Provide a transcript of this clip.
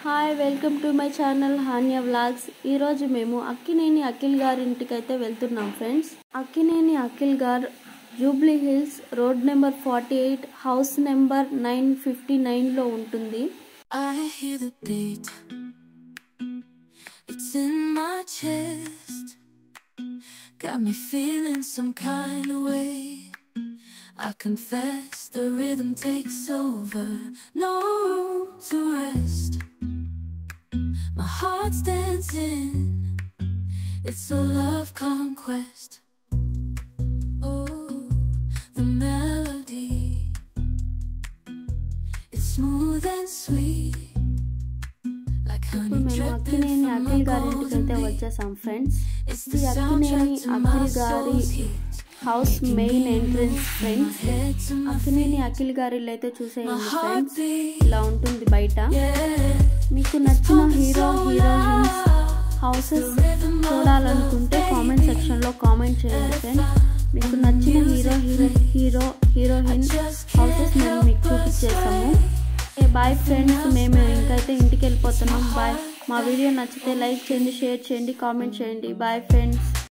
Hi welcome to my channel Hanya vlogs. ఈరోజు మేము అక్కినేని అఖిల్ గారి ఇంటికైతే వెళ్తున్నాం ఫ్రెండ్స్. అక్కినేని అఖిల్ గారు Jubilee Hills road number 48 house number 959లో ఉంటుంది. I hear the beat, it's in my chest, got me feeling some kind of way. I confess the rhythm takes over, no room to rest. My heart's dancing, it's a love conquest. Oh, the melody, it's smooth and sweet, like honey dripping Akkineni from Akhil a గారి golden ఇంటికైతే lake. వచ్చేసాం friends. It's ఈ the Akkineni soundtrack to my Akhil గారి soul's heat. House main entrance friends. Akkineni Akhil గారి ఇల్లు అయితే చూసేయండి friends. ఇలా ఉంటుంది బయట. మీకు నచ్చిన హీరో హీరోయిన్స్ హౌసెస్ చూడాలనుకుంటే కామెంట్ సెక్షన్లో కామెంట్ చేయండి ఫ్రెండ్స్. మీకు నచ్చిన హీరోయిన్ హౌసెస్ మేము మీకు చూపించేస్తాము. బాయ్ ఫ్రెండ్స్, మేము ఇంకైతే ఇంటికి వెళ్ళిపోతున్నాం. బాయ్. మా వీడియో నచ్చితే లైక్ చేయండి, షేర్ చేయండి, కామెంట్ చేయండి. Bye friends.